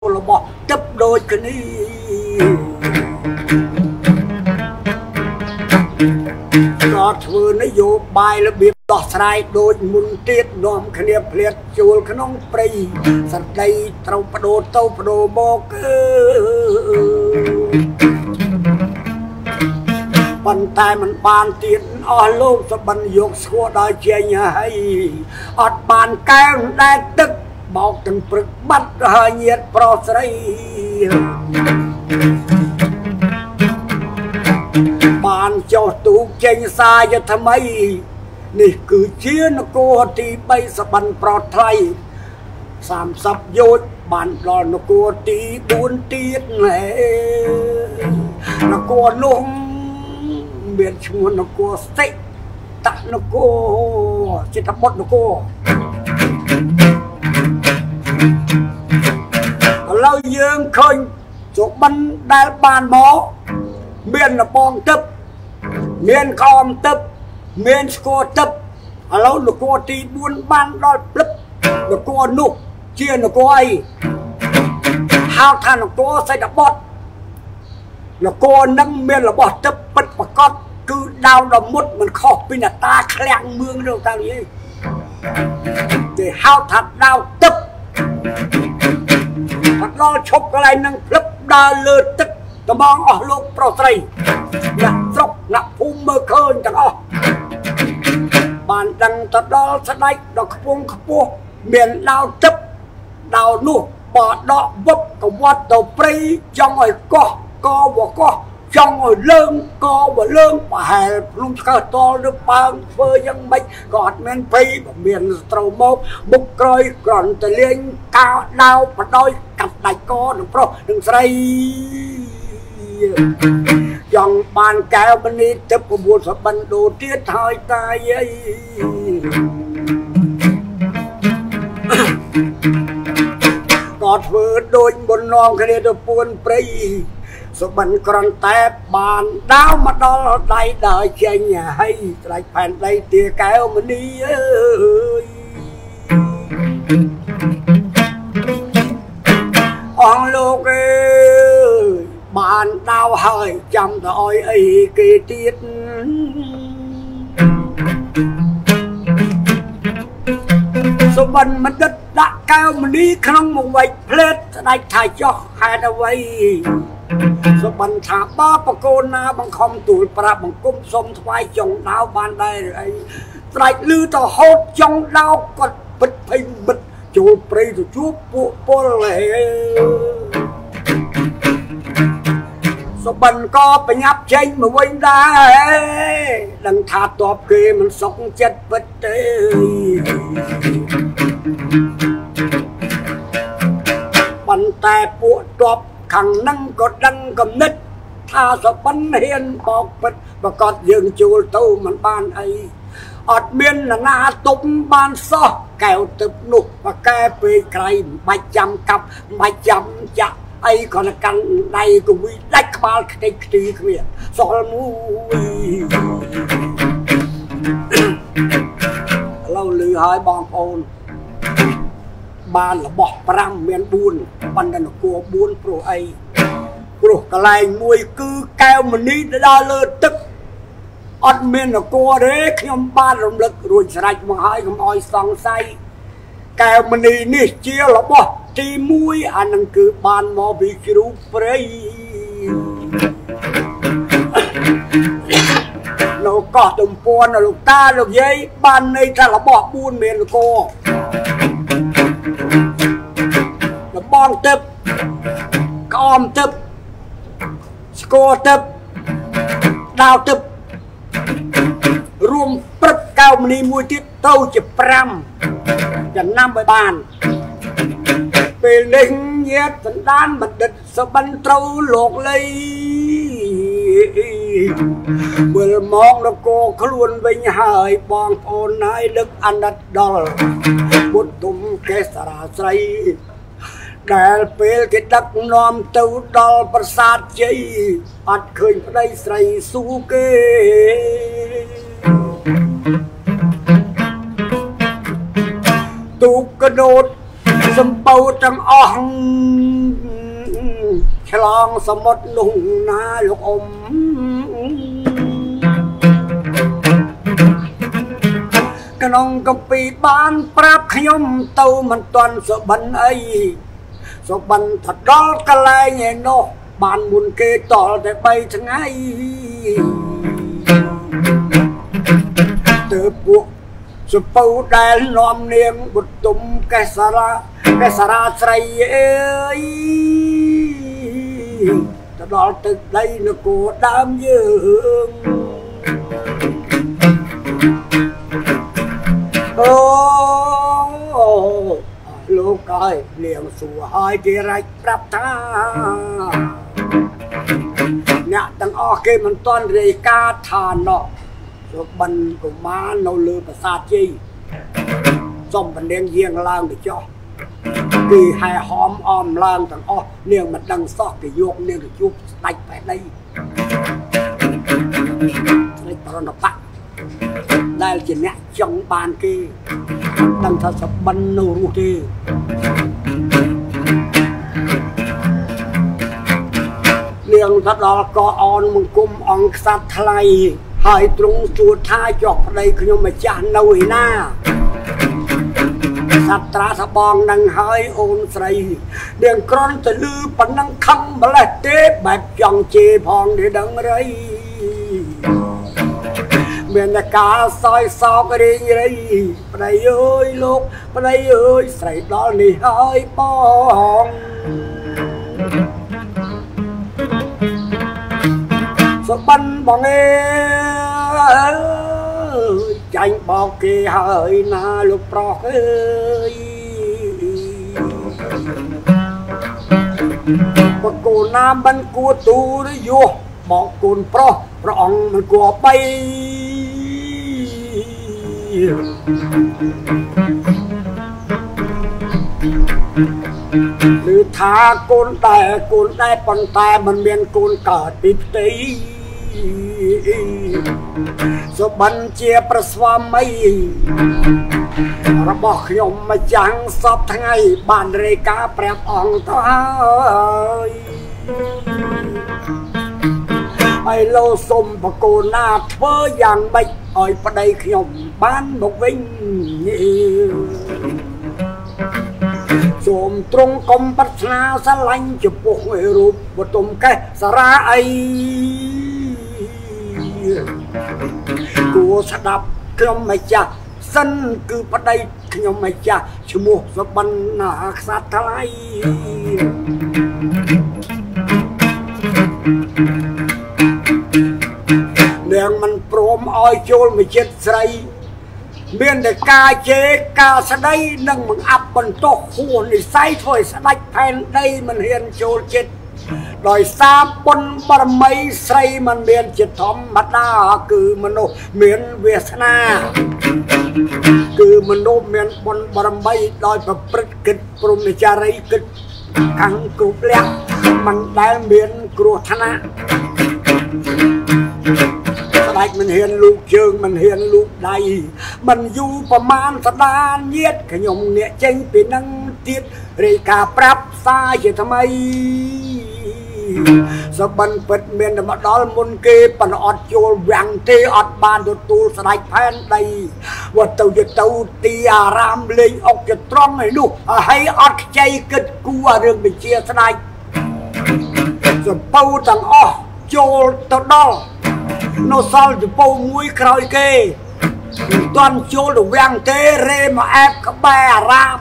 របស់ទឹកដូចគ្នាក៏ធ្វើនយោបាយរបៀបដោះស្រាយដូចមុនទៀតនាំគ្នាភ្លាតជួលក្នុងព្រៃសន្តិត្រូវបដូរទៅបដូរមកប៉ុន្តែมันបានទៀតអស់លោកសបិនយកស្គាល់ដល់ជាញហើយអត់បានកែងដែលទឹកបោកទាំងព្រឹកបាត់ហើយញាតប្រុសស្រីបានចុះទូកចេញសារថ្មីនេះគឺជានគរទី3សបិនប្រត់ថ្លៃ30យោជន៍បានដល់នគរទី4ទៀតនគរនោះមានឈ្មោះនគរសិតនគរចិត្តបុត្រនគរឥឡូវយើងឃើញជបិនដែលបានមកមានលបងទឹកមានខំទឹកមានស្គរទឹកឥឡូវនគរទី4បានដល់ព្រឹកនគរនោះជានគរអីហៅថានគរសេដ្ឋបុត្រនគរនឹងមានរបស់ទឹកពិតប្រកបគឺដៅដល់មុតមិនខុសពីអ្នកតាឃ្លាំងមឿងនោះតានេះគេហៅថាដៅទឹកបាត់ដល់ឈប់កន្លែងនឹងភ្លឹបដើរលើទឹកត្បងអស់លោកប្រុសស្រីអ្នកស្រុកអ្នកភូមិមើលឃើញទាំងអស់បានដឹងទៅដល់ស្ដេចដល់ខ្ពង់ខ្ពស់មានដៅទឹកដៅនោះបដកវឹបកវត្តទៅព្រៃចង់ឲ្យកោះកវកោះចង់ឲ្យលើងកវលើងប្រហែលភ្លុំឆ្កឹះតលឬប៉ើងធ្វើយ៉ាងម៉េចក៏អត់មានភ័យបើមានត្រូវមកបុកក្រោយក្រន់តលេងកោដៅបដោយកាត់ដាច់កនឹងប្រុសនឹងស្រីយ៉ាងបានកែវមនីទឹកក្បួនសបិនដូរទៀតហើយតាយអីក៏ធ្វើដូចមុននាំគ្នាទៅពួនព្រៃសបិនក្រន់តែបានដាវមកដល់ដៃដើរចេញហើយស្រេចផែនដីទាកែវមនីអើយអងលោកអើយបានដាវហើយចាំទៅអោយអីគេទៀតសបិនមិនដិតដាក់កែវមនីក្នុងមួយវែកផ្លេតស្ដេចថាចោះហេតុអ្វីសបិនថាបាបកូនណាបង្ខំទូលប្រាប់បង្គំសុំថ្វាយចុងដាវបានដែរអីស្ដេចឮទៅហូតចុងដាវគាត់បិទភ័យបិទចូលព្រៃទៅជួបពួកពលសបិនក៏បញ្ញាប់ចេញមកវិញដែរដឹងថាតបគេមិនសុខចិត្តពិតទេប៉ុន្តែពួកតបខាងនឹងក៏ដឹងគំនិតថាសបិនហ៊ានបោកពិតប្រកាសយើងជួលទៅមិនបានអីអត់មានណាទុំបានសោះកែវទឹកនោះបកែពេកក្រៃមិនបាច់ចាំកាប់មិនបាច់ចាំចាក់អីក៏នៅកាន់ដៃគវីដាច់ក្បាលខ្ទេចខ្ទីគ្នាសល់មួយឥឡូវលឺហើយបងប្អូនបានរបស់5មាន4ប៉ុន្តែនគរ4ព្រោះអីព្រោះកន្លែងមួយគឺកែវមនីដល់លើទឹកអត់មាននគរទេខ្ញុំបានរំលឹករួចស្រេចមកហើយកុំឲ្យសង្ស័យកែវមនីនេះជារបស់ទី1អានឹងគឺបានមកពីជ្រូកព្រៃលោកកោះទំពាន់លោកតាលោកយាយបានន័យថារបស់4មាននគរលបងទឹកក្អមទឹកស្គរទឹកដាវទឹករួមព្រឹកកែវមនីមួយទៀតទៅជា5ចំណាំឲ្យបានពេលនេះញាតសណ្ដានបណ្ឌិតសបិនត្រូវលោកលីវិលមកនគរខ្លួនវិញហើយបងប្អូនហើយនឹកអាណិតដល់បុត្រទុំកេសរាស្រីដែលពេលគេដឹកនាំទៅដល់ប្រាសាទជ័យអត់ឃើញប្តីស្រីស៊ូគេទូកកដោតសំពៅទាំងអស់ฉลองสมุดนุ่งนาลูกอมกนองกปีบ้านปราบขยมเต้ามันตอนสบันไอสบันถัดดอกกะไลเงยโนบ้านบุญเกต่อแต่ไปทั้งไงเตอปุสปูได้ล้อมเนียงบุตรตุ่มแกสราใส่เอ้ยจะดอลตึกได้นกูดามยืงโอ้ลูกไก่เลี้ยงสู่หายที่ไรปรับท่าเนี่ยตั้งออกเกมันต้นเรกาทานเนาะสุบันกุมารเราลือประสาทจีส้มบันเดียงเยียงล่างไปจ่อกีให้หอมอ้อมล่างตั้งออกเนียงมันดังซอกกีโยกเนียงกียุบตัดไปได้เลยตอนนั้นปะได้จีเนี่ยจังบานกีดังทัศบันนูรูทีเลี้ยงทัดดอกก็อ่อนมึงกุมอ่องสัตว์ไทยหายตรงจุดท้ายจอกในขยมจานเอาหน้าสัตว์ตราสบองนังหายโอนใส่เดียงกรอนจะลือปนังคำบลเตะแบบจังเจพองเดือดังไรเมียนกาซอยซอกเรียงไรไปเอ้ยลูกไปเอ้ยใส่ดอลนี่หายปองสบันบองเอ้ใจบอกเกยหายนาลูกปลอกเอ้ยปะกูน้ำมันกูตูรอยู่บอกกูนปลอกพระองค์มันกลัวไปหรือท้ากูนได้ปนแต่มันเมียนกูนเกิดปิตีสบันเจียประสวามัยระบอกขยมมาจังสอบทั้งไงบ้านเรกาแปรบอ่องเท้าไอโลสมปะโกนาเธออย่างใบอ่อยประเดี๋ยขยมบ้านบกวิ่งสมตรงกรมปัฒนาสลังจะปกให้รูปบทมแกสระไอกูสดับขยมไม่จ่าสั้นคือประเดี๋ยขยมไม่จ่าชั่วโมงสบันนาสัตย์ไทยเนื่องมันโปรมอ้อยโจลไม่เจ็ดใส่เบียนแต่กาเจกาสได้นั่งมึงอับบนโต๊ะคู่นี่ไซถ้วยสได้แทนได้มันเฮียนโจลเจ็ดโดยซาปนบารมีใส่มันเบียนจิตธรรมดาคือมโนเมียนเวสนาคือมโนเมียนบนบารมีโดยประพฤติกิจปรุมิจารีกิจขังกรุบเลี้ยมันได้เมียนกรุธนะมันเห็นลูกเชิงมันเห็นลูกใดมันอยู่ประมาณสดานเย็ดขยมเนี่ยเจงเป็นนังติดเรกาปรับซาจะทำไมสบันเปิดเมียนมาดอลมุนเกปนอดโจลแหวงเตอดบานตัวตูสลายแผ่นใดว่าเต่าจะเต่าตีอารามเลยออกจะตรองให้ลูกให้อดใจเกิดกลัวเรื่องเป็นเชียสลายสเป้าต่างอ้อโจลเต่าดอลโนซอลจะปูมวยครอยเกตอนโจลแหวงเตเรมาแอบกับแบราม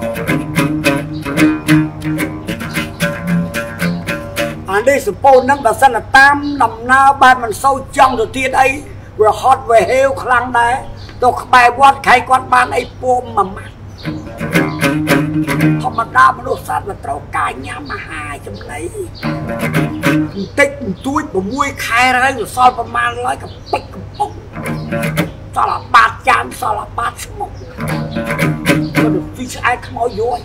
อันนี้สปูนั่งแต่สนับตามนำหน้าบ้านมันเศร้าจังตัวที่ไอ้เวฮอตเวเฮลคลังได้ตัวใบวัดใครกวาดบ้านไอ้ปูมมาธรรมดามนุษย์สัตว์มันเต้ากายยามาหาจำเลยติดตุ้ยผมมวยใครอะไรอยู่ซอยประมาณ100กับปิ๊กกับปุ๊บสลับบาดจามสลับบาดสมองก็ดูฟิชไอ้ขโมยย้อย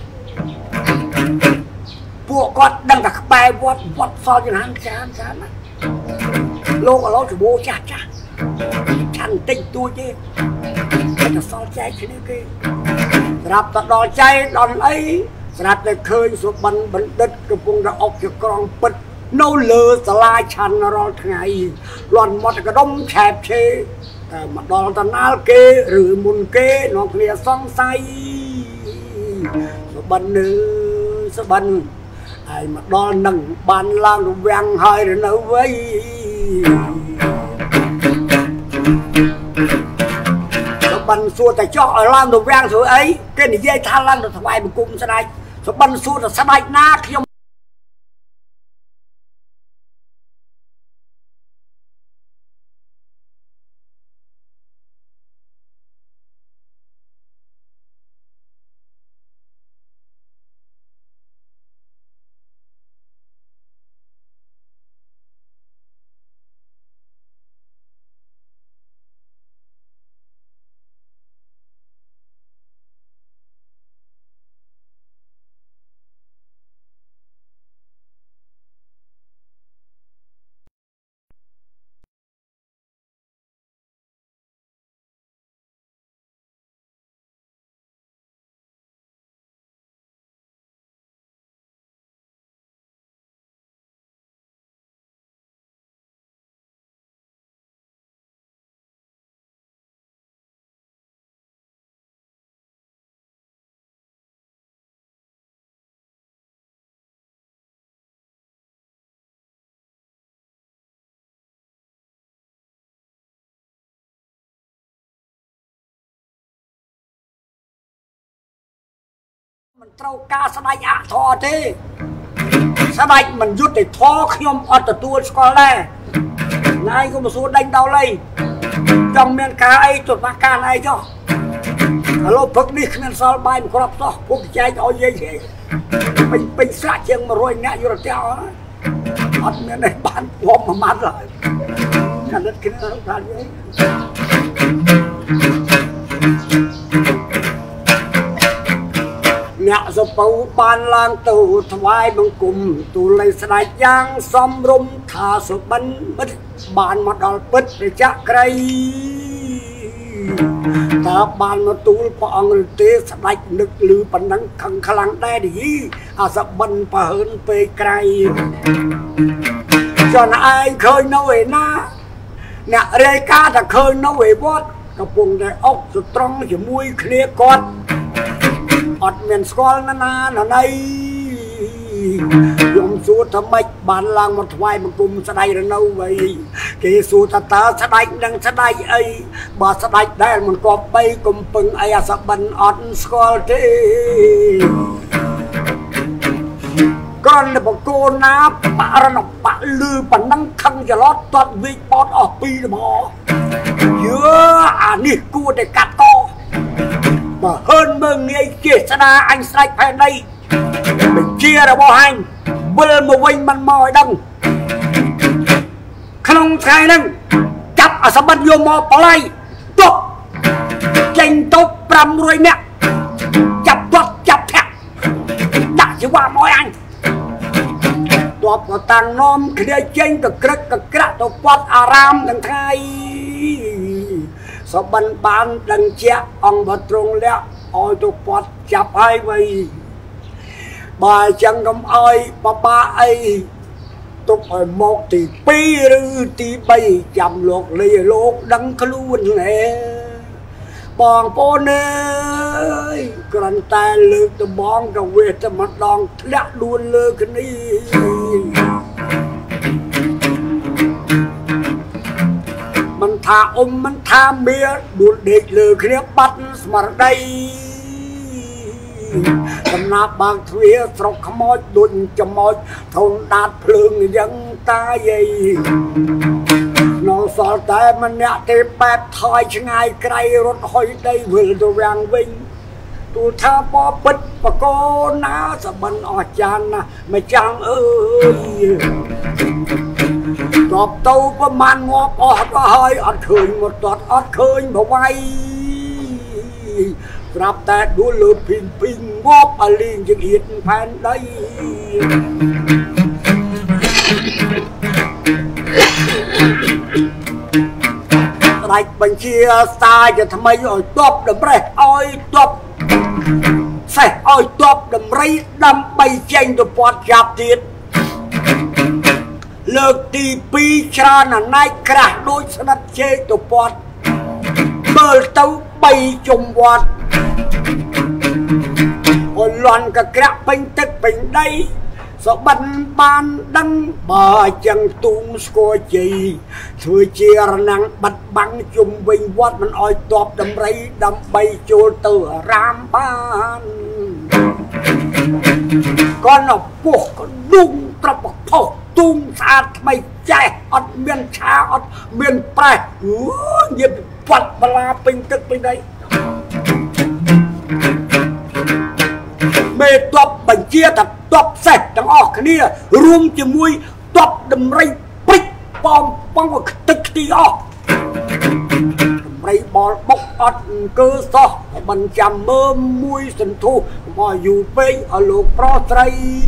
พวกก็ดังแต่ใบวัดซอยอย่างนั้นจานนะโลกเราจะโบจ้าฉันติดตัวเจ้จะซอยใจชนิดนี้รับตัดดอใจดอนไอ้สนับได้เคยสุบันบันเด็ดกระปุงระอกจะกក្រងពិតនៅលើសាលាឆាន់រាល់ថ្ងៃលន់មកកដុំឆែបឆេតែមកដល់តណាល់គេឬមុនគេនាំគ្នាសង្ស័យសបិននៅសបិនហើយមកដល់នឹងបានឡើងរវាំងហើយឬនៅវិញសបិនសួរតែចោះឲ្យឡើងរវាំងស្រួយអីគេនិយាយថាឡើងទៅថ្វាយបង្គំស្ដេចសបិនសួរតែស្ដេចណាខ្ញុំមិនត្រូវការស្ដេចអធរទេស្ដេចមិនយុត្តិធម៌ខ្ញុំអត់ទទួលស្គាល់ដែរណៃក៏មកសួរដេញដល់អីចង់មានការអីទៅបាក់ការអីចុះឥឡូវព្រឹកនេះគ្មានសល់បាយមិនគ្រាប់សោះពុកចែកឲ្យយាយពេញស្រាក់ជាង100នាក់យល់ទេអត់មានអីបានព្រមមួយម៉ាត់ឡើយកាលិតគ្នាថាយាយអ្នកសពៅបានឡើងទៅថ្វាយបង្គំទូលឲ្យស្ដេចយ៉ាងសំរុំថាសុបិនមិត្តបានមកដល់ពិតប្រចាក់ក្រីតើបានមកទូលព្រះអង្គឬទេស្ដេចនឹកឮប៉ុណ្ណឹងខឹងខ្លាំងដែរនេះអាសុបិនប្រហើនពេកក្រៃចនឯងឃើញនៅឯណាអ្នករាយការណ៍ថាឃើញនៅឯវត្តកំពុងតែអុកសត្រង់ជាមួយគ្នាគាត់អត់មានស្គាល់ណាណៃខ្ញុំសួរថាម៉េចបានឡើងមកថ្វាយបង្គំស្ដេចរនៅវិញគេសួរថាតើស្ដេចនឹងស្ដេចអីបើស្ដេចដែលមិនគប្បីកំពឹងអីអាសបិនអត់ស្គាល់ទេគ្រាន់តែបកូនណាបរណបៈលឺប៉ុណ្ណឹងខឹងច្រឡត់ទាត់វិចបោតអស់ពីរថ្មយើអានេះគួរតែកាត់កបើហឺនមើងងាយជាស្ដាអញស្រេចផែនដីបញ្ជារបស់អញវិលមកវិញមិនមកឲ្យដឹងក្នុងថ្ងៃហ្នឹងចាប់អាសបិនយកមកបល័យទប់ចេញទៅ500នាក់ចាប់គាត់ចាប់ធាក់ដាក់ជីវ៉ាមកអញទប់ក៏តាំងនាំគ្នាចេញទៅក្រឹកកក្រាក់ទៅពាត់អារាមទាំងថ្ងៃសបិនបានដឹងជាអង្គបត្រង់លះឲ្យទៅពាត់ចាប់ហើយវៃបើចឹងកុំឲ្យបបាអីទុកឲ្យមកទី2ឬទី3ចាំលោកលីលោកដឹងខ្លួនហេបងប្អូនអើយគ្រាន់តែលើកដំបងក៏វាតែម្ដងធ្លាក់ដួលលើគ្នាមិនថាមិនថាមាដួលដេកលើគ្នាបាត់ស្មារតីដំណាប់បាងទ្វារស្រុកខ្មោចដូចចំោចធនដាតភ្លើងយ៉ាងតាយឯនៅសល់តែម្នាក់ទេបែបថយឆ្ងាយក្រៃរត់ហុយដីវិលទៅវាំងវិញទូថាបបិទ្ធបកូនណាសបិនអស់ចានណាម្ចាំងអើយតបទៅប្រមាណងាប់អស់ទៅហើយអត់ឃើញមកតតអត់ឃើញប្រវៃប្រាប់តែដួលលើពីងងាប់អលីងជាងៀតផែនដីស្ដេចបញ្ជាសារជាថ្មីឲ្យទប់តម្រេះឲ្យទប់សេះឲ្យទប់តម្រៃដើម្បីចេញទៅពាត់ចាប់ទៀតលើកទី2ច្រើនអាណៃក្រាស់ដូចស្និតជេកទៅពត់មើលទៅ3ជុំវត្តអូលន់ក៏ក្រាក់ពេញទឹកពេញដីសបិនបានដឹងបើចឹងទូងស្គរជ័យធ្វើជារណាំងបាត់បាំងជុំវិញវត្តមិនអោយតបដំរីដើម្បីចូលទៅរាមបានក៏នៅពោះក៏ឌុងត្រប់ផុសទូងស្អាតថ្មីចេះអត់មានឆាអត់មានប្រេះនិយាយបាត់បលាពេញទឹកពេញដីមេតបបញ្ជាថាតបសេះទាំងអស់គ្នារួមជាមួយតបដំរីព្រិចប៉ងប៉ងខ្ទេចខ្ទីអស់ដំរីបលបុកអត់គឺសោះមិនចាំមើលមួយសន្ធុមកយូរពេកឲ្យលោកប្រុសស្រី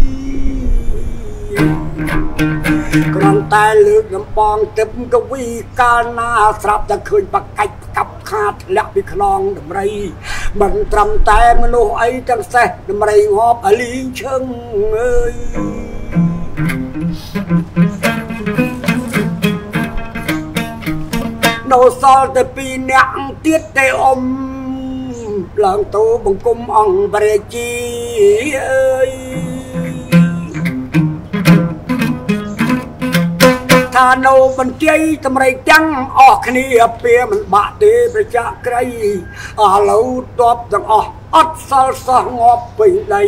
គ្រាន់តែលើកដំបងទឹកកវីកាលណាស្រាប់តែឃើញបកាច់កាប់ខាតធ្លាក់ពីខ្នងដំរីមិនត្រឹមតែមនុស្សអីទាំងសេះដំរីងាប់អលីងឈឹងអើយនៅសល់តែ2នាក់ទៀតទេអ៊ំឡើងទៅបង្គំអង្គព្រះជីអើយថានៅបន្ទាយតម្រៃទាំងអស់គ្នាពីមិនបាក់ទេប្រជាក្រីឥឡូវតបទាំងអស់អត់សល់សោះងាប់ពេញដី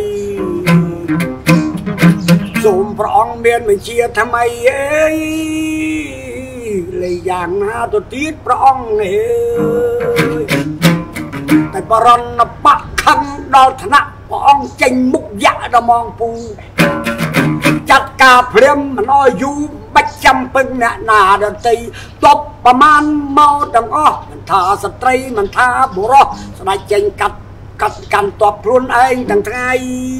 សូមព្រះអង្គមានបញ្ជាថ្មីអើយលេយ៉ាងណាទៅទៀតព្រះអង្គអើយតែបរណបៈខឹងដល់ថ្នាក់ព្រះអង្គចេញមុខយ៉ាក់ដល់ម៉ងពូចាត់ការព្រាមមិនអោយយូរបាច់ចាំពឹងអ្នកណាដទៃតបប្រមាណមកទាំងអស់មិនថាស្ត្រីមិនថាបុរសស្ដេចចេញកាត់កាន់តបខ្លួនឯងទាំងថ្ងៃ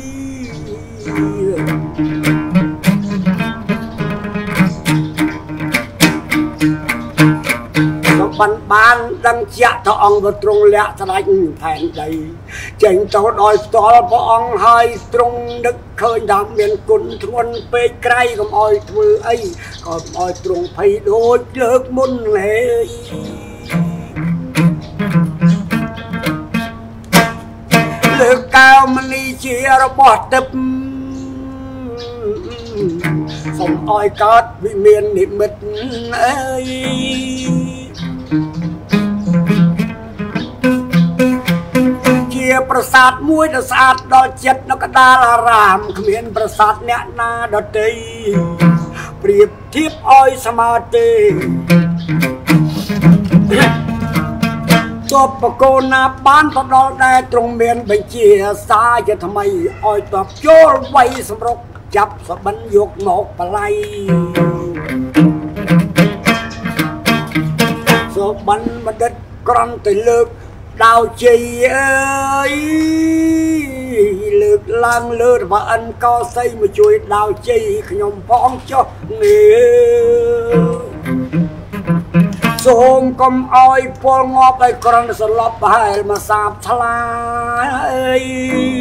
បានដឹងជាក់ថាអង្គក៏ទ្រង់លាក់ស្ដេចផែនដីចេញទៅដោយផ្ទាល់ព្រះអង្គហើយទ្រង់នឹកឃើញថាមានគុណធ្ងន់ពេកក្រៃកុំអោយធ្វើអីក៏អោយទ្រង់ភ័យដូចលើកមុនលេលើកកៅមនីជារបស់ទឹកសូមអោយកើតវិមាននិមិត្តអើយជាប្រាសាទមួយដែលស្អាតដល់ចិត្តនៅកណ្ដាលអារាមគ្មានប្រាសាទអ្នកណាដទៃប្រៀបធៀបអោយស្មើទេតបបកូនណាបានទៅដល់ដែរទ្រង់មានបញ្ជាសារជាថ្មីអោយតបចូលវ័យសម្រុកចាប់សបិនយកមកបល័យសបិនបណ្ឌិតក្រំទៅលើកដៅជ័យអើយលើកឡើងលើរបស់អិនកោសីមកជួយដៅជ័យខ្ញុំផងចុះនេះសូមកុំអោយពលងាប់ឲ្យក្រំសន្លប់ប្រហែលមកសាបថ្លាអើយ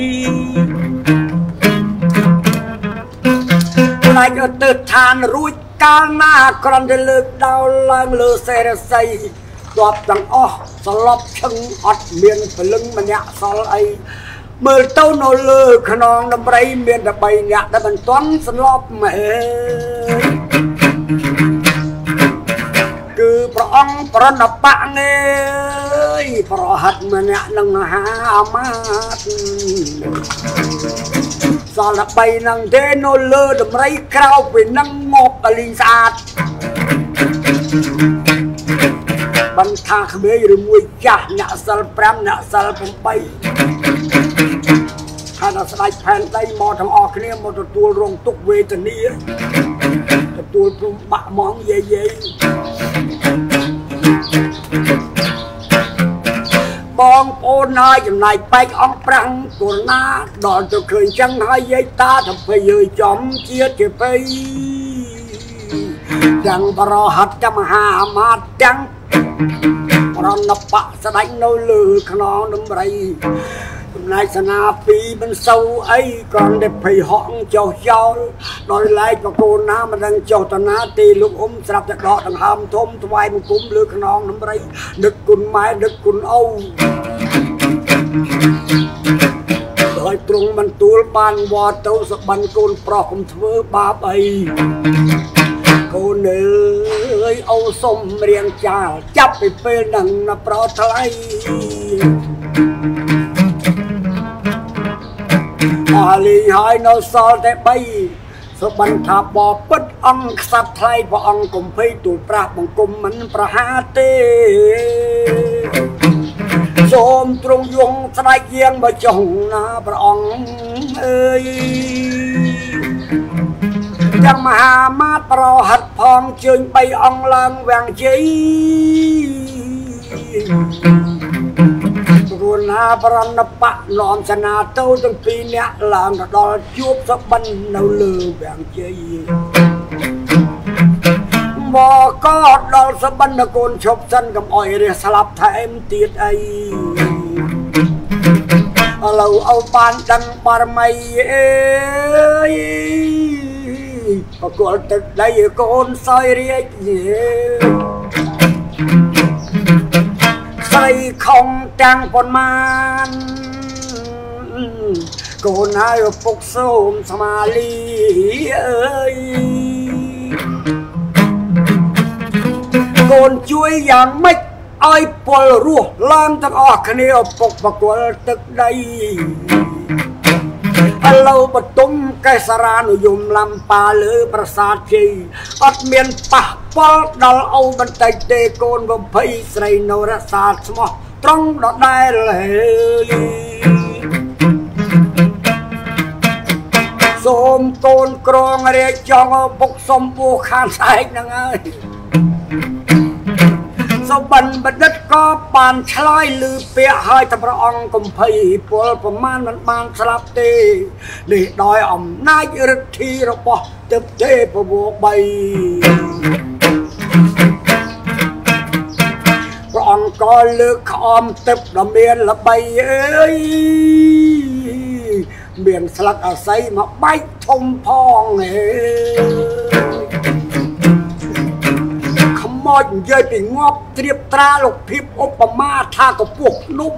ផ្លាច់ទៅឋានរួចកាលណាក្រំទៅលើកដៅឡើងលើសេរស័យតបទាំងអស់សន្លប់ឈឹងអត់មានពលឹងម្នាក់សល់អីមើលទៅនៅលើខ្នងដំរីមានតែ3នាក់ដែលមិនទាន់សន្លប់មើលគឺព្រះអង្គប្រណបៈងើយប្រហិតម្នាក់នឹងហាអាមាត្យសល់តែ3នឹងទេនៅលើដំរីក្រៅពីនឹងមកអលីងស្អាតបានថាក្មេងឬមួយចាស់អ្នកសិល5អ្នកសិល8ហើយដល់ស្ដេចផែនដីមកទាំងអស់គ្នាមកទទួលរងទុក្ខវេទនាទទួលព្រំបាក់ហ្មងយាយបងប្អូនហើយចំណាយបែកអង្គប្រាំងគូលណាដល់ទៅឃើញចឹងហើយយាយតាទៅភ័យយើចំជាតិជាភ័យទាំងបរហិតមហាអាមាត្យទាំងប្រណបៈស្ដេចនៅលើខ្នងដំរីนายสนาปีมันเศร้าไอ้ก่อนได้ไปห้องเจ้าโดยไล่ประโกนน้ำมันดังเจ้าตนาตีลูกสลับจะดอกดังหามทมถวายมันกุ้มเลือกขนองน้ำไรดึกกุนไม้ดึกกุนเอาโดยตรงมันตูลบานวอเต้าสบันโกนปลอกผมเถือบาใบโกนเอ้ยเอาส้มเรียงจ่าจับไปเป็นหนังนะปลอดไทยอาลีหายนอซอลแต่ไปสบันทับบอปิดองสัตไทยพอองกุมเพยตูปราบบังกุมมันประหาเตโสมตรงยงสลายเยียงบ่จงนาพระองค์เอ้ยยังมหามาตรหัดพองเชิญไปองลังแหวงจีรุณาปรนปะนอมชนะเต้าตั้งปีเนี้ยหลังดอจูบสบันเอาเลือแหวงจีบอกก็ดอลสบันตะโกนชบสันกับอ้อยเรียสลับแทมตีดไอเราเอาปานดังปารไม่เอ้ยปรากฏตึกได้โกนซอยเรียกใส่ของจังปนมันโกนให้ปุกส้มสมาลีเอ้ยโกนช่วยอย่างไม่ไอ้ปลรัวล้างตั้งออกคะแนนปกปรากฏตึกได้เราปตุมไกสรานุยมลำปาเลือประสาทจีอัดเมียนปะปอดดัลเอาบันไตเตโกนบำเพ็ญใส่นรศาสตร์สมอตรงดอกได้เลยสมโกนกรองเรียจองปกสมปูขานใส่นังไงสบันบัดก็ปานชลายลือเปียหายตะพระองกุมพีปวลประมาณมันบานสลับเตนี่ดอยอ่ำนายฤทธีระบอบเจ็บเจ็บประบวกใบพระองก็เลือกขอมเต็บระเมียนละใบเอ้ยเบี่ยงสลักอาศัยมาใบชมพองเอ้มอดเยยไปงอบเตรียบตราหลกพิบอุปมาท่ากับพวกนุ่ม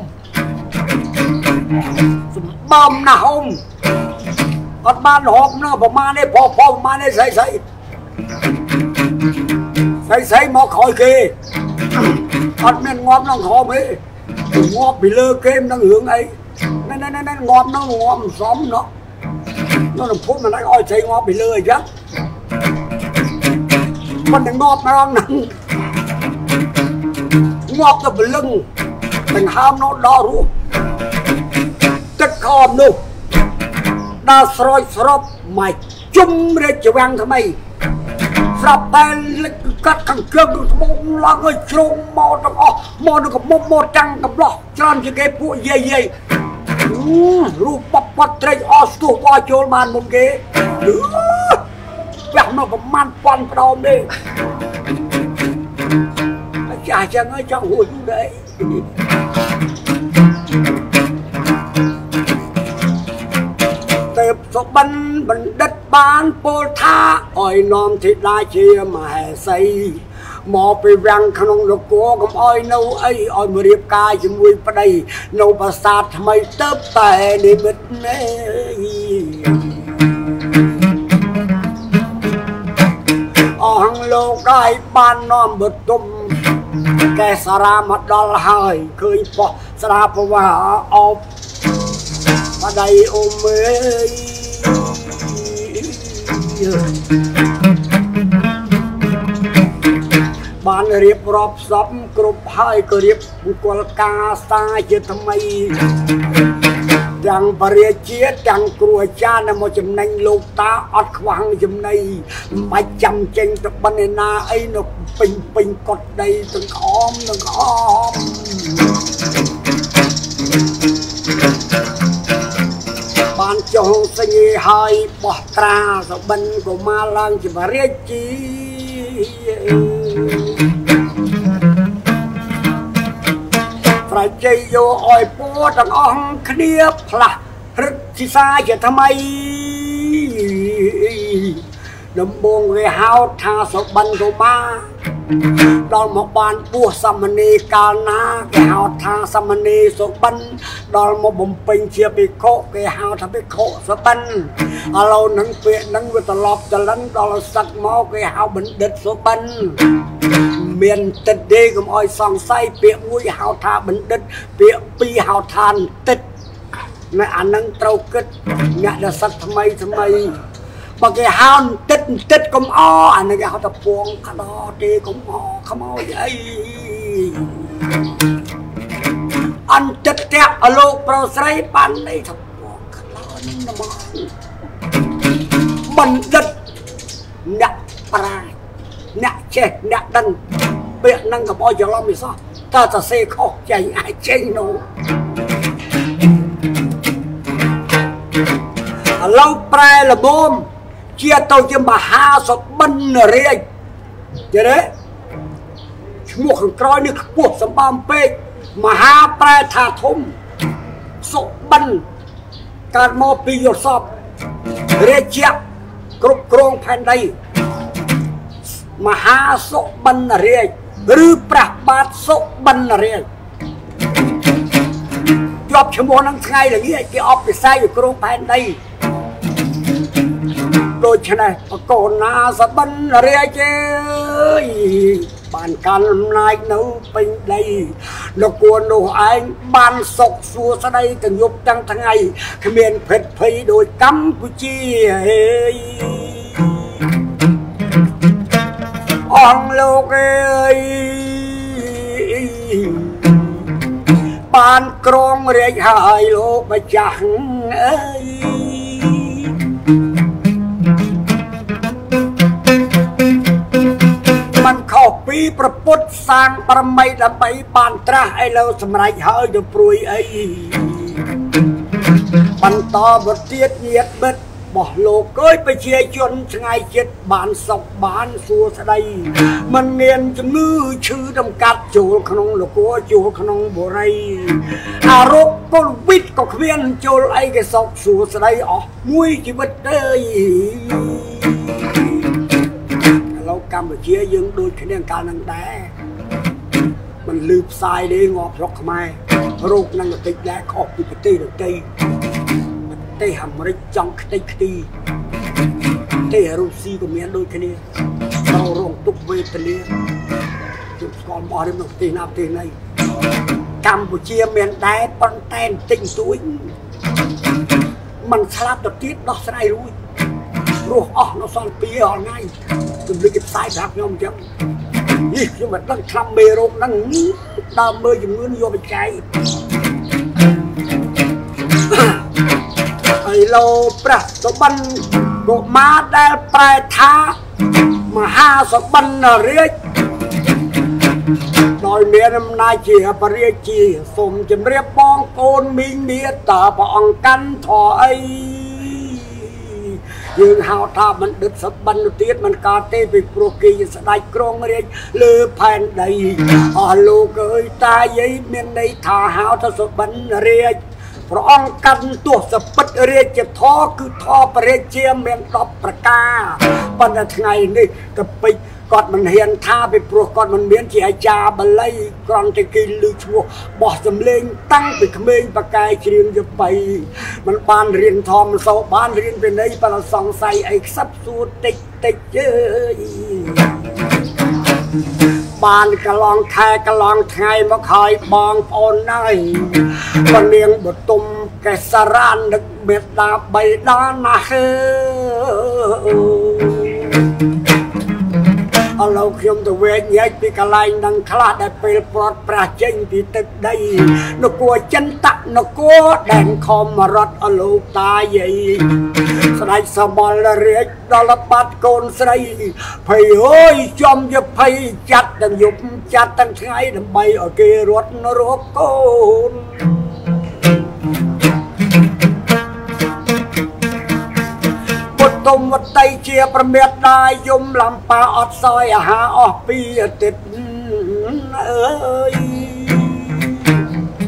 สมบอมนะฮมอัดบ้านหอมเนาะประมาณนี้พอประมาณนี้ใส่หมอคอยเกอัดแม่นงอบน้องหอมเอ้งอบไปเลยเกมนั่งเหลืองไอ้นั่นงอบน้องงอบซ้อมเนาะนั่นพูดมันได้อ้อยใจงอบไปเลยจ้ะมันยังงอบมาลองนั่งงอบจะเป็นลึงแต่งห้ามโน้ตดอรู้ตึกคอมนู่ดาสรอยสรบไม่จุ่มเรียกจะแวงทำไมสลับแต่เล็กกัดขังเครื่องมองลังไอ้ชงมอตอ๋อมอกับมอจังกับหลอกจานจะเก็บพวกเย่รูปปัดเตยออสตูว่าโจลมันมุมเก๋แบบนั้นประมาณปันปลอมดิจ่าจะเงยจังหุ่นเลยเติบสบันบันดัดบานโปท่าอ้อยนอมที่ได้เชียมาแห่ใส่หมอไปรังขนมดอกกัวกับอ้อยเนาไอ้อ้อยมาเรียบกายจมวยประเดี๋ยวนาประสาททำไมเติบแต่ในมิดเนยอ่างโลกได้บานนอมบดตุ่มแกสรามัดดอลหายเคยพอสราเพราะว่าเอามาได้อมเมยบ้านเรียบรอบซับกรุบให้ก็เรียบบุกลกาตาจะทำไมดังปริเชียดังกลัวชาณมจำนังโลกตาอัดขวางจำในมาจำเจงตะบันนาไอ้นกปิงกดใดตึงอ้อมบ้านจงสงีหายปอตราสบันก็มาลังจะปริชีฟรប្រាជ័យយកអោយពោទាំងអស់គ្នាផ្លាស់រឹតស៊ីសាជាថ្មីដំបងគេហៅថាសុបិនកុមារដល់មកបានពោះសមនីកាលណាគេហៅថាសមនីសុបិនដល់មកបំពេញជាភិក្ខុគេហៅថាភិក្ខុសុបិនឥឡូវនឹងពាក្យនឹងវាត្រឡប់ចលិនដល់សឹកមកគេហៅបណ្ឌិតសុបិនមានទឹកទេកុំអោយសង្ស័យពាក្យមួយហៅថាបណ្ឌិតពាក្យពីរហៅថាទឹកនៅអានឹងត្រូវគិតអ្នកដែលសឹកថ្មីបើគេហៅទឹកកុំអអានេះគេហៅថាពងក្តោទេកុំអខ្មោចអីអន្តិតៈអលោកប្រុសស្រីបានន័យថាពងក្តោនេះមកបណ្ឌិតអ្នកប្រាជ្ញអ្នកចេះអ្នកដឹងពាក្យនឹងកុំអោយច្រឡំវាសោះតើសរសេរខុសចេញអាចចេញនោះឥឡូវប្រែល្មមជាទៅជាមហាសុបិនរាជយល់ទេឈ្មោះខាងក្រោយនេះខ្ពស់សម្បំពេកមហាប្រែថាធំសុបិនកើតមកពីយល់សពរាជៈគ្រប់គ្រងផែនដីមហាសុបិនរាជឬព្រះបាទសុបិនរាជជាប់ឈ្មោះនឹងថ្ងៃល្ងាចគេអបពិស័យគ្រប់គ្រងផែនដីដូច្នេះបកូនណាសបិនរាជអើយបានកាន់អំណាចនៅពេញដីនគរនោះឯងបានសុខសួស្តីទាំងយប់ទាំងថ្ងៃគ្មានភេទភ័យដូចកម្ពុជាហេអស់លោកអើយបានក្រងរាជហើយលោកម្ចាស់អើយมันខុសពីប្រពុតសាងប្រមីដើម្បីបានត្រាស់ឥឡូវសម្រេចហើយទៅព្រួយអីបន្តមកទៀតញាតិមិត្តរបស់លោកអើយប្រជាជនឆ្ងាយចិត្តបានសុខបានសួស្តីមិនមានជំងឺឈឺដំកាត់ចូលក្នុងនគរចូលក្នុងបុរីអារោគកូវីដក៏គ្មានចូលអីគេសុខសួស្តីអស់មួយជីវិតទេកម្ពុជាយើងដូចគ្នាកាលនឹងដែរมันលឺផ្សាយទេងាប់ស្រុកខ្មែររោគនឹងតិចដែរខុសពីប្រទេសដទៃប្រទេសអាមេរិកចង់ខ្ទេចខ្ទីប្រទេសរុស្ស៊ីក៏មានដូចគ្នាត្រូវរងទុក្ខវេទនាជុំស្គាល់មករៀបនៅប្រទេសណាប្រទេសណីកម្ពុជាមានដែរប៉ុន្តែបន្តិចបន្តួចมันឆ្លាតទៅទៀតដោះស្រាយរួចរស់អស់នៅសល់2រាល់ថ្ងៃជំនួយគេផ្សាយប្រាប់ខ្ញុំអញ្ចឹងនេះខ្ញុំមិនដឹងឆ្នាំមេរោគហ្នឹងដើមមើលជំងឺយកទៅចែកហើយលោព្រះសុបិនកុមារដែលប្រែថាមហាសុបិនរាជដោយមានអំណាចជាបរិយាជាសូមជម្រាបបងប្អូនមីងមាតើព្រះអង្គកាន់ធរអីយើងហៅថាបណ្ឌិតសុបិនទៀតមិនកើតទេពីព្រោះគេស្ដេចគ្រងរាជលើផែនដីអស់លោកអើយតាយាយមានន័យថាហៅថាសុបិនរាជព្រះអង្គកាន់ទោះសពិតរាជធរគឺធរព្រះរាជាមាន10ប្រការប៉ុន្តែថ្ងៃនេះកពេចគាត់មិនហ៊ានថាពីព្រោះគាត់មិនមានជាអាចារ្យបាលីគ្រាន់តែគេឮឈ្មោះបោះសំលេងតាំងពីក្មេងបកាយច្រៀងយបីមិនបានរៀនធម្មសោបានរៀនពីនៃបលសង្ស័យអីខ្សឹបសួរតិចអើយបានកន្លងខែកន្លងថ្ងៃមកហើយបងប្អូនហើយពនាងបទុមកេសរាននឹកមេត្តាបៃតាណាស់ឥឡូវខ្ញុំទៅវែកញែកពីកន្លែងនឹងខ្លះដែលពេលប្រត់ប្រាស់ចេញពីទឹកដីនគរចិនតនគរដែនខមរតអលោកតាយាយស្ដេចសមលរាជដល់បាត់កូនស្រីភ័យអើយចំជាភ័យចាត់ទាំងយប់ចាត់ទាំងថ្ងៃដើម្បីឲ្យគេរត់រកកូនទុំវតីជាប្រមេតដាយយំលំប៉ាអត់សយអាហារអស់ពីអាទិត្យអើយ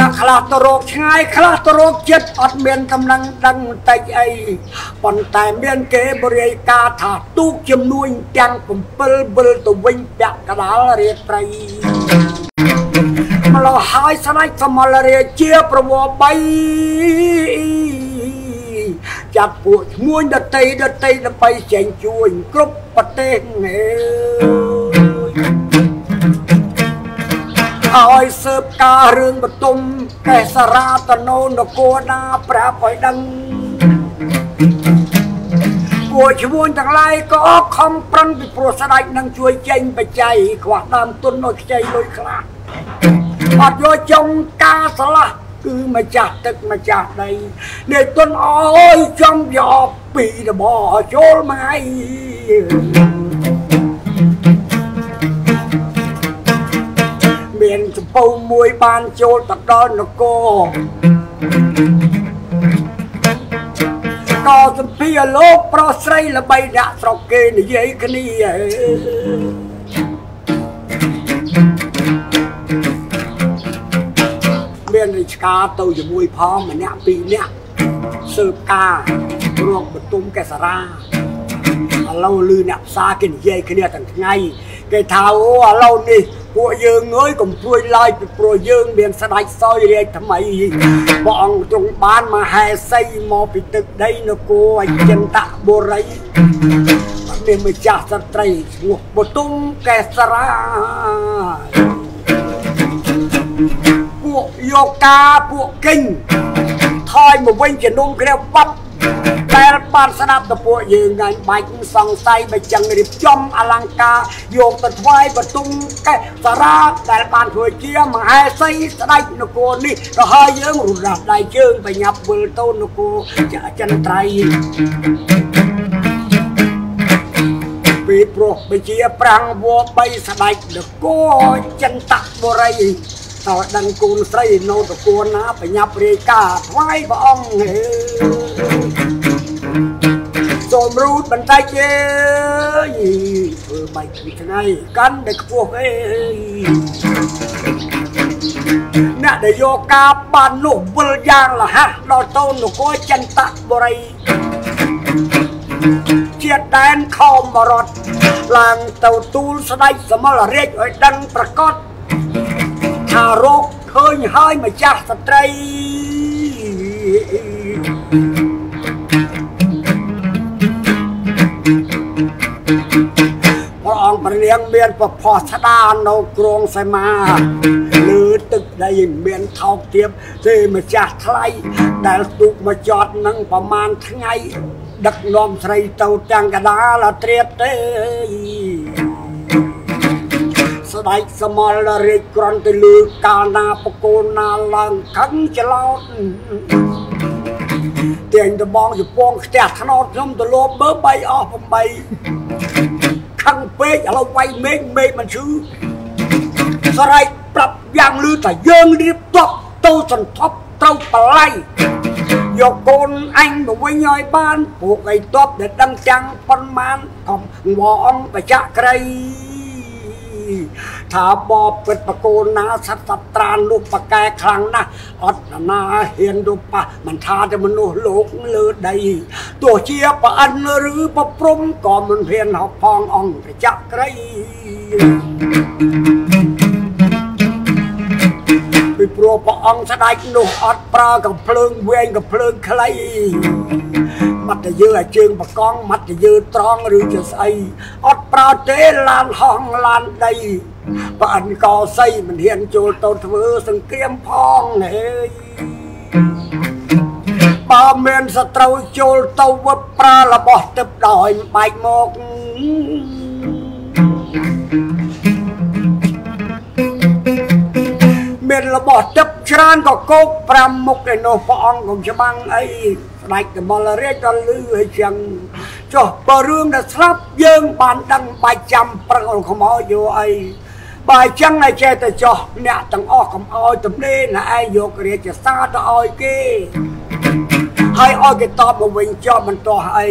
អ្នកខ្លះទៅរកឆ្ងាយខ្លះទៅរកចិត្តអត់មានកំណឹងដឹងតិចអីប៉ុន្តែមានគេបរិយាការថាទូកចំនួនទាំង7វិលទៅវិញពាក់កដាលរាត្រីម្លោះហើយស្ដេចសមលរាជាប្រវ3ចាត់ពួកឈ្មួញដតីដើម្បីចេញជួយគ្រប់ប្រទេសឲ្យស៊ើបការរឿងបទុមកេសរាតនោ នគរណាប្រាប់ឲ្យដឹងពួកឈ្មួញទាំងឡាយក៏ខំប្រឹងពីព្រោះស្ដេចនឹងជួយចេញបច្ច័យខ្វះដើមទុនឲ្យខ្ចីលុយខ្លះអត់យកចុងការឆ្លាស់គឺម្ចាស់ទឹកម្ចាស់ដីនេះទុនអើយចំយកពីរបស់ចូលមកមានចំពោះមួយបានចូលទៅដល់នគរក៏សម្ភារលោកប្រុសស្រីល្បីដាក់ស្រុកគេនិយាយគ្នាមានរាជការទៅជាមួយផងម្នាក់ពីរនាក់ស៊ើបការរកបទុមកេសរាឥឡូវលឺអ្នកផ្សារគេនិយាយគ្នាទាំងថ្ងៃគេថាអូឥឡូវនេះពួកយើងអើយកុំព្រួយឡើយពីព្រោះយើងមានស្ដេចសោយរាជថ្មីព្រះអង្គទ្រង់បានមហេសីមកពីទឹកដីនគរអចិន្តបុរីមានម្ចាស់ស្ត្រីឈ្មោះបទុមកេសរាពួកយកការពួកកិញថយមកវិញជានំក្រៅវត្តតែបានស្ដាប់ទៅពួកយើងងាយបាច់សង្ស័យបើចឹងរៀបចំអលង្ការយកទៅថ្វាយបទុមកេសរាដែលបានធ្វើជាមហេសីស្ដេចនគរនេះទៅហើយយើងរំដាប់ដៃជើងបញ្ញាប់វិលទៅនគរចិនត្រៃពីព្រោះបជាប្រាំងវ3ស្ដេចនគរចិនតបុរីតើដឹងកូនស្រីនៅតគួរណាបញ្ញាប់រាយការថ្វាយព្រះអង្គសូមរូតបន្តិចទេធ្វើបាច់ថ្ងៃកាន់តែខ្ពស់អ្នកដែលយកការបាននោះវិលយ៉ាងលះដល់ទៅនគរចិនតបុរីជាដែនខោមរតឡើងទៅទូលស្ដេចសមលរាជឲ្យដឹងប្រកាសថារកឃើញហើយម្ចាស់ស្ត្រីព្រះអង្គព្រះនាងមានប្រផស្សស្ដារនៅក្រុងសីមាលើទឹកដីមានថោកទាបទេម្ចាស់ថ្លៃដែលទូកមកចតនឹងប្រមាណថ្ងៃដឹកនាំស្រីទៅទាំងកដាលត្រៀតទេស្ដេចសមលរាជគ្រាន់តែលើកាលណាបកូនណាឡើងខឹងច្រឡោតទាញដបងជពងខ្ទះថ្នោតខ្ញុំទៅលោបមើល3អស់8ខឹងពេកឥឡូវវាយមេឃមិនឈឺស្រែកប្រាប់យ៉ាងលឺថាយើងរៀបទ័ពទៅសន្ធប់ត្រូវបល័យយកកូនអញទៅវិញឲ្យបានពួកឯទ័ពដែលដឹងចាំងប៉ុន្មានកុំងអង្គបច្ចៈក្រីថាបបពិតបកូនណាសត្វត្រានលោកបកែខ្លាំងណាស់អត់ណាហ៊ានរូបប៉ះមិនថាតែមនុស្សលោកលើដីទោះជាប្រអិនឬប្រព្រំក៏មិនហ៊ានហៅផងអង្គបច្ចៈក្រីពីព្រោះព្រះអង្គស្ដេចនោះអត់ប្រើកំភ្លើងវែងកំភ្លើងខ្លីមាត់តែយើឲ្យជើងបកង់មាត់តែយើត្រង់ឬជាស្អីអត់ប្រើទេឡានហោះឡានដីបើអិនកោសីមិនហ៊ានចូលទៅធ្វើសង្គ្រាមផងហេបើមានសត្រូវចូលទៅវឹបប្រើរបស់ទឹកដោយបែកមកមានរបស់ទឹកច្រើនក៏គោក5មុខឯនោះព្រះអង្គកុំច្បាំងអីស្ដេចកមលរាជក៏លឺឲ្យចឹងចុះបើរឿងដែលស្លាប់យើងបានដឹងបាច់ចាំប្រឹងខ្មោចយកអីបើអញ្ចឹងឲ្យចេះតែចុះអ្នកទាំងអស់កុំអោយទំនេរណាឯងយករាជសារទៅអោយគេហើយអោយគេតបមកវិញចុះមិនទាស់អី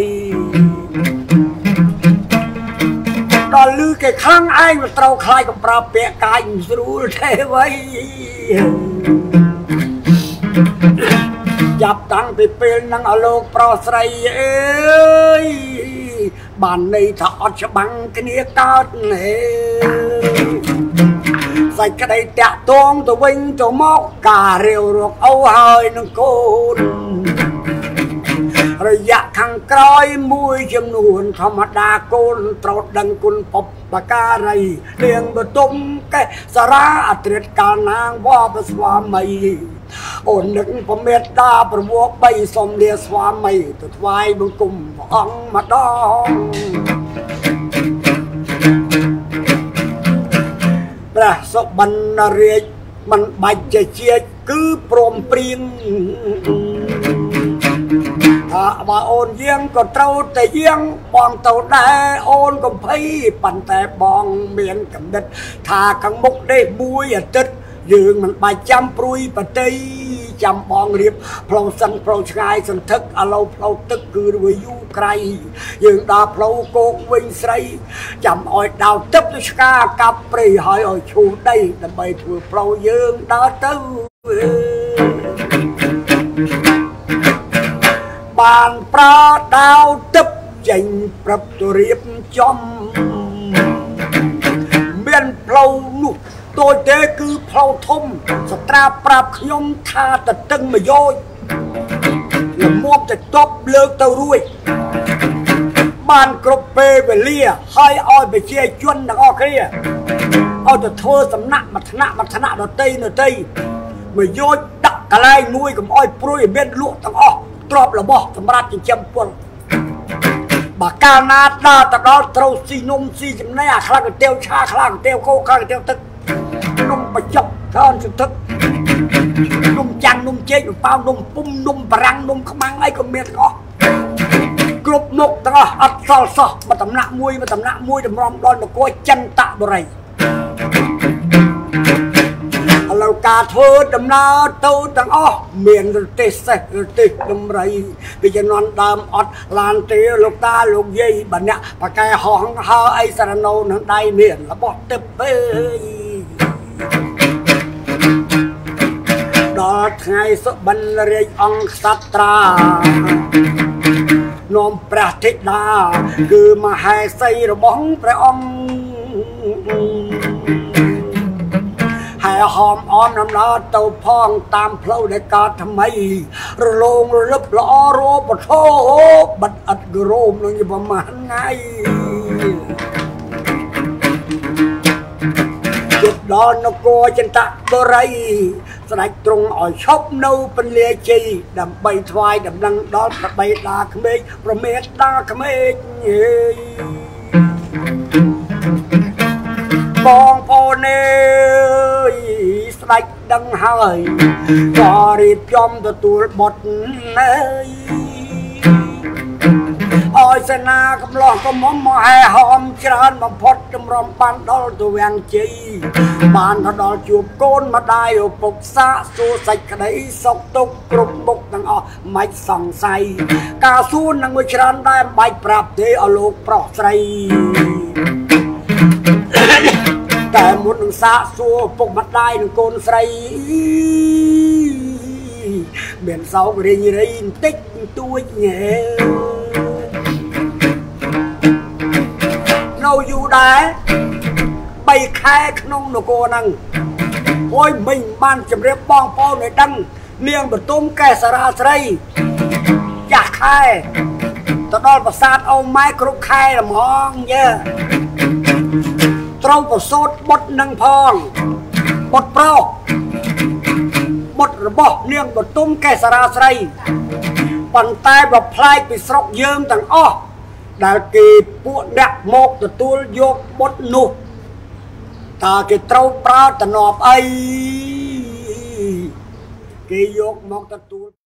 ដល់លឺគេខ្លាំងឯងមិនត្រូវខ្លាចកំប្រើពាក្យកាយមិនស្រួលទេវ៉ៃจับตั้งไปเป็นนังอโลกปรสไรเอ้ยบ้านในถอดฉบังกันเนียกอดใส่กระไดแตะตวงตัววิ่งตัวมอกกาเรียวรกเอาหายนังโกนระยะข้างกลอยมวยจำนวนธรรมดาโกนตรดดังกุลปบปากาไรเลี้ยงบตุ้มแกสระอัตริกาลนางว่าประสวามีโอนหนึ่งพเมตตาประวกใบสมเลียสวามีตัวทวายบุกุมอังมาดองประสบบันเรียมันใบเจียคือโปรมปรีงถ้าว่าโอนเยี่ยงก็เต้าแต่เยี่ยงบองเต้าได้โอนก็พี่ปั่นแต่บองเมียนกับเด็ดถ้าขังมุกได้บุยตึดยืงมันใบจำปรุยปะตีจำบองเรียบเพลาสันเพลาชายสันทึกอเราเพลาตึกคือวิวไกลยืงดาเพลาโกงวิ่งใส่จำอ้อยดาวตึบชกากับปรีหอยอ้อยชูได้แต่ใบถั่วเพลายืงดาตื้อบานปลาดาวตึบจิงปรับตัวเรียบจอมเมียนเพลาหนุกตัวเด็กคือเพลาทมสตราปราบขยมทาแต่ตึงมาโยยและมอบแต่ตบเลิกเตารุ่ยบ้านกรบเปไปเลียให้อ้อยไปเชี่ยจวนนักอ้อเคลียเอาแต่เธอสำนักมัทนะเราเตยมาโยยดักกะไลนุ้ยกับอ้อยปรุยเบ็ดลุกตั้งอ้อตรอบระบอกสำรับจริงจำปนบากานาดาตะดอเตาซีนมซีจำแนกคลางเตียวชาคลางเตียวโคคลางเตียวตึกนมประจับท่านสุดทึกนมจังนมเจ๊นมเปล่านมปุ่มนมปรังนมขมังไอ้ก็เมียก็กรุบนกตั้งอัดซอมาตำหนักมวยดำรอมดอนมาโกยจันตะบไรเรากาเธอดำนาเต้าตั้งอ้อเมียนเตะเสติดำไรไปจะนอนดามอดลานเตะลูกตาลูกยี่บันเนี้ยปากแกห้องหาไอสารโนนั่งได้เมียนละบอดเตะเป้ดอดไงสบันเรียองสัตรานมประเทศดาคือมาให้ใส่ระบองประองให้หอมอ้อมน้ำลาเต้าพองตามเพลาในกาทำไมระลงระลึบละอโรปโทบัดอัดกระโรมลงอยู่ประมาณไงจุดดอนนกโกจันตะบไรสลายตรงอ่อยชอบเนาเป็นเลียจีดำใบทวายดำลังดอนประใบดาขเมกประเมตดาขเมกบองพอเนยสลายดังหายก็รีบยอมตัวบดเนยอ้อยเสนากำลองก็มอมให้หอมจานมาพดจำรอมปันดอลตัวแวงจีบ้านดอลจูบโกนมาได้ปกซาสู้ใส่กระไดสกตุกกรุบบุกนังอ้อไม่ส่องใส่กาสู้นังวิจารณ์ได้ใบปราบเทอโลกปลอกใส่แต่หมดหนึ่งซาสู้ปกมาได้หนึ่งโกนใส่เบียนเสาเรียนติ๊กตัวแง่เราอยู่ได้ไปแค่ขนมนโกนังโอ้ยมิงบ้านจำเรียบป้องป้อนในดังเลี้ยงบะต้มแกสราใส่อยากแค่ตอนประสาทเอาไม้ครุกแค่ละมองเยอะตรงประสดบดนังพองบดเปล่าบดระบบเลี้ยงบะต้มแกสราใส่ปั่นตายแบบพลายไปสกเยิ้มต่างอ้อดากีพวกดักโมกตัวโยกบดนุตากีเต้าปลาตนอบไอกีโยกโมกตัว